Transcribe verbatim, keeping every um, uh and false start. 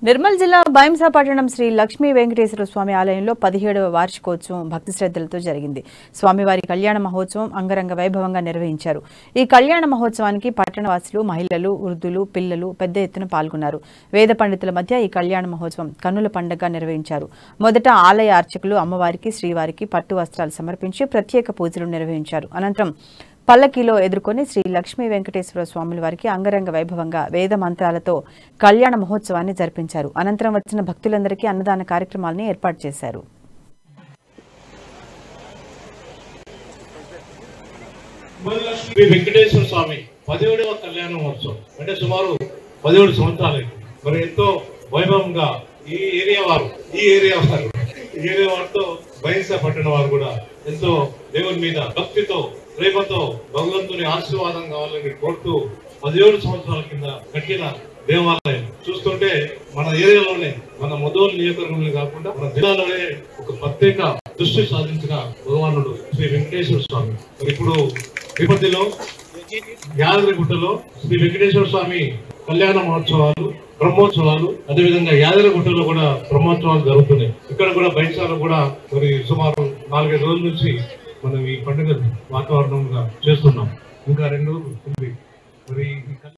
నిర్మల్ జిల్లా బైంసా పట్టణం శ్రీ లక్ష్మీ వెంకటేశ్వర స్వామి ఆలయంలో పదిహేడవ వార్షికోత్సవం భక్తి శ్రద్ధలతో జరిగింది. స్వామివారి కళ్యాణ మహోత్సవం అంగరంగ వైభవంగా నిర్వహించారు. ఈ కళ్యాణ మహోత్సవానికి పట్టణవాసులు, మహిళలు, వృద్ధులు, పిల్లలు పెద్ద ఎత్తున పాల్గొన్నారు. వేద పండితుల మధ్య ఈ కళ్యాణ మహోత్సవం కన్నుల పండుగగా నిర్వహించారు. మొదట ఆలయ అర్చకులు అమ్మవారికి, శ్రీవారికి పట్టు వస్త్రాలు సమర్పించి ప్రత్యేక పూజలు నిర్వహించారు. అనంతరం పల్లకీలో ఎదుర్కొని శ్రీ లక్ష్మీ వెంకటేశ్వర స్వాముల వారికి అంగరంగ వైభవంగా వేద మంత్రాలతో కళ్యాణ మహోత్సవాన్ని జరిపించారు. అనంతరం వచ్చిన భక్తులందరికీ అన్నదాన కార్యక్రమాలను ఏర్పాటు చేశారు. శ్రీ వెంకటేశ్వర స్వామి పదిహేడవ కళ్యాణ మహోత్సవం అంటే సుమారు పదిహేడు సంవత్సరాలు మరి ఎంతో వైభవంగా ఈ ఏరియా వారు ఈ ఏరియా వారు ఈ ఏరియా వారితో బైంసా పట్టణ వారు కూడా ఎంతో దేవుని మీద భక్తితో ప్రేమతో భగవంతుని ఆశీర్వాదం కావాలని కోరుతూ పదిహేడు సంవత్సరాల కింద కట్టిన దేవాలయం చూస్తుంటే మన ఏరియాలోనే మన మొదలు నియోజకవర్గంలో కాకుండా మన జిల్లాలోనే ఒక ప్రత్యేక దృష్టి సాధించిన భగవానుడు శ్రీ వెంకటేశ్వర స్వామి. ఇప్పుడు తిరుపతిలో యాదగిరిగుట్టలో శ్రీ వెంకటేశ్వర స్వామి కళ్యాణ మహోత్సవాలు, బ్రహ్మోత్సవాలు, అదేవిధంగా యాదగిరిగుట్టలో కూడా బ్రహ్మోత్సవాలు జరుగుతున్నాయి. ఇక్కడ కూడా బైంసాలో కూడా మరి సుమారు నాలుగైదు రోజుల నుంచి మనం ఈ పండుగ వాతావరణంగా చేస్తున్నాం. ఇంకా రెండు రోజులు ఉంది మరి